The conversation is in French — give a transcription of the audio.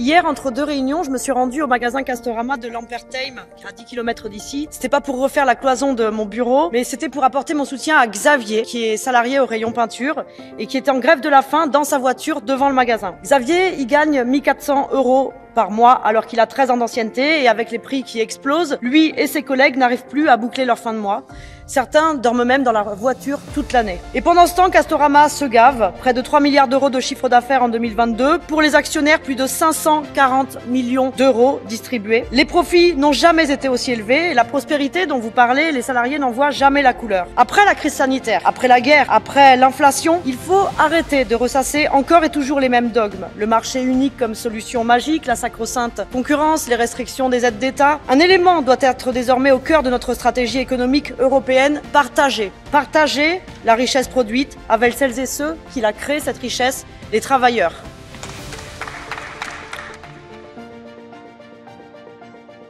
Hier, entre deux réunions, je me suis rendue au magasin Castorama de Lampertheim, qui est à 10 km d'ici. C'était pas pour refaire la cloison de mon bureau, mais c'était pour apporter mon soutien à Xavier, qui est salarié au rayon peinture et qui était en grève de la faim dans sa voiture devant le magasin. Xavier, il gagne 1400 € par mois alors qu'il a 13 ans d'ancienneté et avec les prix qui explosent, lui et ses collègues n'arrivent plus à boucler leur fin de mois. Certains dorment même dans leur voiture toute l'année. Et pendant ce temps, Castorama se gave, près de 3 milliards d'euros de chiffre d'affaires en 2022. Pour les actionnaires, plus de 540 millions d'euros distribués. Les profits n'ont jamais été aussi élevés et la prospérité dont vous parlez, les salariés n'en voient jamais la couleur. Après la crise sanitaire, après la guerre, après l'inflation, il faut arrêter de ressasser encore et toujours les mêmes dogmes. Le marché unique comme solution magique, la sacro-sainte concurrence, les restrictions des aides d'État. Un élément doit être désormais au cœur de notre stratégie économique européenne, partager. Partager la richesse produite avec celles et ceux qui la créent, cette richesse, les travailleurs.